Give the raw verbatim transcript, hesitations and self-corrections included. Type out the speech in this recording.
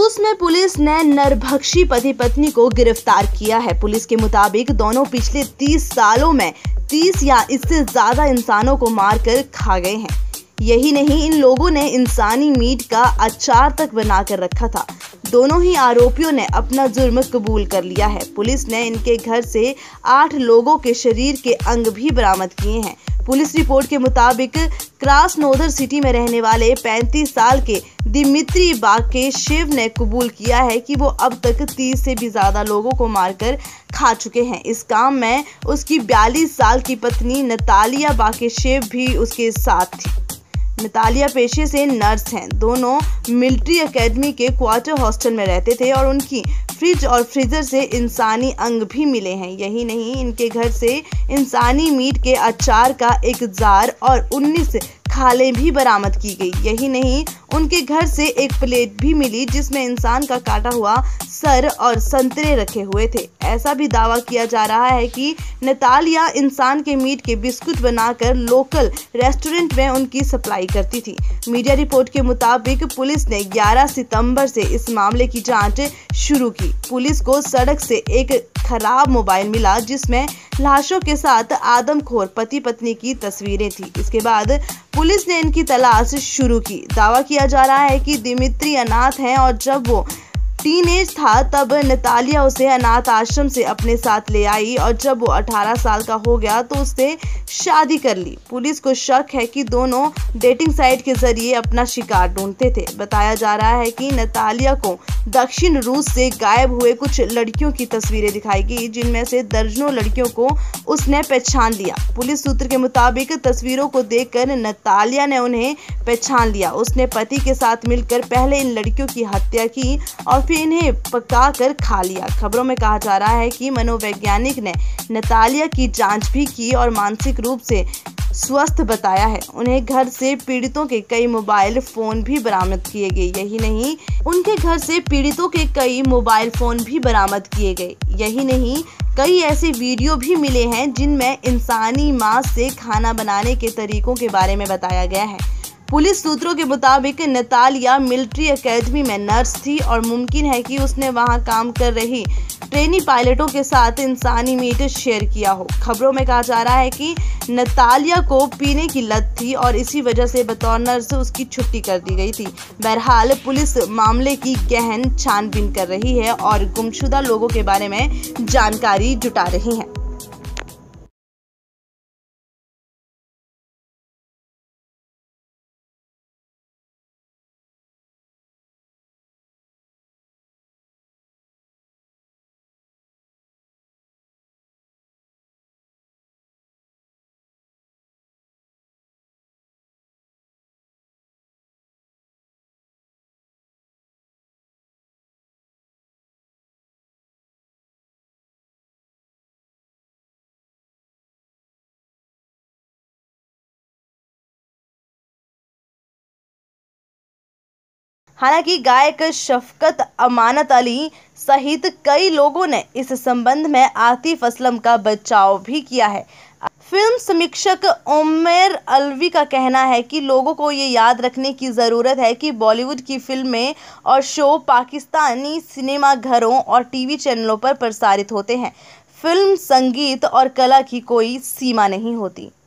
रूस में पुलिस ने नरभक्षी पति पत्नी को गिरफ्तार किया है। पुलिस के मुताबिक दोनों पिछले तीस सालों में तीस या इससे ज्यादा इंसानों को मारकर खा गए हैं। यही नहीं, इन लोगों ने इंसानी मीट का अचार तक बनाकर रखा था। दोनों ही आरोपियों ने अपना जुर्म कबूल कर लिया है। पुलिस ने इनके घर से आठ लोगों के शरीर के अंग भी बरामद किए हैं। पुलिस रिपोर्ट के मुताबिक क्रास्नोदर सिटी में रहने वाले पैंतीस साल के दिमित्री बाकेशेव ने कबूल किया है कि वो अब तक तीस से भी ज्यादा लोगों को मारकर खा चुके हैं। इस काम में उसकी बयालीस साल की पत्नी नतालिया बाकेशेव भी उसके साथ थी। नतालिया पेशे से नर्स हैं। दोनों मिलिट्री एकेडमी के क्वार्टर हॉस्टल में रहते थे और उनकी फ्रिज और फ्रीजर से इंसानी अंग भी मिले हैं। यही नहीं, इनके घर से इंसानी मीट के अचार का एक जार और उन्नीस खालें भी बरामद की गई। यही नहीं, उनके घर से एक प्लेट भी मिली जिसमें इंसान का काटा हुआ सर और संतरे रखे हुए थे। ऐसा भी दावा किया जा रहा है कि नतालिया इंसान के मीट के बिस्कुट बनाकर लोकल रेस्टोरेंट में उनकी सप्लाई करती थी। मीडिया रिपोर्ट के मुताबिक पुलिस ने ग्यारह सितंबर से इस मामले की जांच शुरू की। पुलिस को सड़क से एक खराब मोबाइल मिला जिसमें लाशों के साथ आदमखोर पति पत्नी की तस्वीरें थी। इसके बाद पुलिस ने इनकी तलाश शुरू की। दावा किया जा रहा है कि दिमित्री अनाथ हैं और जब वो टीनेज था तब नतालिया उसे अनाथ आश्रम से अपने साथ ले आई और जब वो अठारह साल का हो गया तो उससे शादी कर ली। पुलिस को शक है कि दोनों डेटिंग साइट के जरिए अपना शिकार ढूंढते थे। बताया जा रहा है कि नतालिया को दक्षिण रूस से गायब हुए कुछ लड़कियों की तस्वीरें दिखाई गई जिनमें से दर्जनों लड़कियों को उसने पहचान लिया। पुलिस सूत्र के मुताबिक तस्वीरों को देखकर नतालिया ने उन्हें पहचान लिया। उसने पति के साथ मिलकर पहले इन लड़कियों की हत्या की और फिर इन्हें पकाकर खा लिया। खबरों में कहा जा रहा है कि मनोवैज्ञानिक ने नतालिया की जांच भी की और मानसिक रूप से स्वस्थ बताया है। उन्हें घर से पीड़ितों के कई मोबाइल फोन भी बरामद किए गए। यही नहीं, उनके घर से पीड़ितों के कई मोबाइल फोन भी बरामद किए गए। यही नहीं, कई ऐसे वीडियो भी मिले हैं जिनमें इंसानी मांस से खाना बनाने के तरीकों के बारे में बताया गया है। पुलिस सूत्रों के मुताबिक नतालिया मिलिट्री एकेडमी में नर्स थी और मुमकिन है कि उसने वहां काम कर रही ट्रेनी पायलटों के साथ इंसानी मीट शेयर किया हो। खबरों में कहा जा रहा है कि नतालिया को पीने की लत थी और इसी वजह से बतौर नर्स उसकी छुट्टी कर दी गई थी। बहरहाल पुलिस मामले की गहन छानबीन कर रही है और गुमशुदा लोगों के बारे में जानकारी जुटा रही है। हालांकि गायक शफकत अमानत अली सहित कई लोगों ने इस संबंध में आतिफ असलम का बचाव भी किया है। फिल्म समीक्षक उमर अलवी का कहना है कि लोगों को ये याद रखने की ज़रूरत है कि बॉलीवुड की फिल्में और शो पाकिस्तानी सिनेमाघरों और टीवी चैनलों पर प्रसारित होते हैं। फिल्म, संगीत और कला की कोई सीमा नहीं होती।